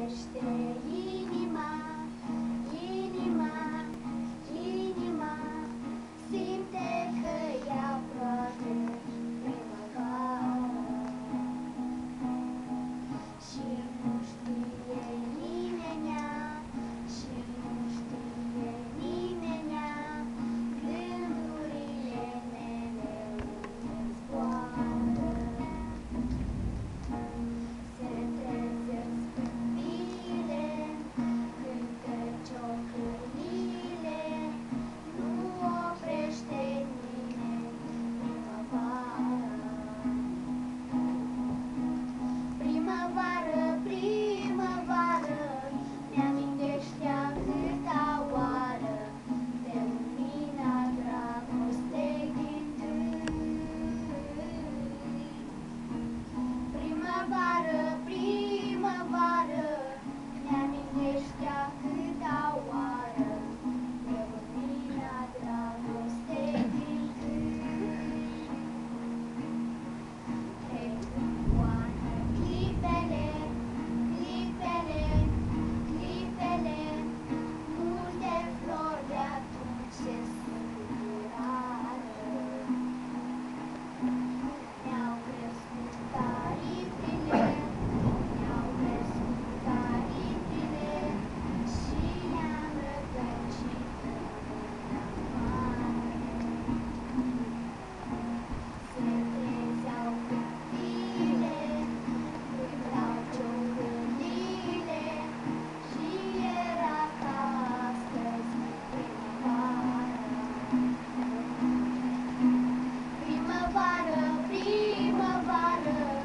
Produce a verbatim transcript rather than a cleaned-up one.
amintește inima, inima, inima, simte că e aproape primăvara și nu știe nimenea, și nu știe nimenea, gândurile mele unde zboară. Se trezesc câmpile, cântă ciocârlile, nu oprește nimeni primăvara. Primăvară, primăvară, mi-amintește atâta oară de lumina dragostei din tâi. Primăvară, primăvară, mi-amintește atâta oară de lumina dragostei din tâi. Trec în goană clipele, clipele, clipele, multe flori de atunci se scuturară. Mi-au crescut aripile, mi-au crescut aripile și ne-am rătăcit în afară. Se trezeau câmpile, cântau ciocârlile și era ca astăzi primăvara. Primăvară, primăvară,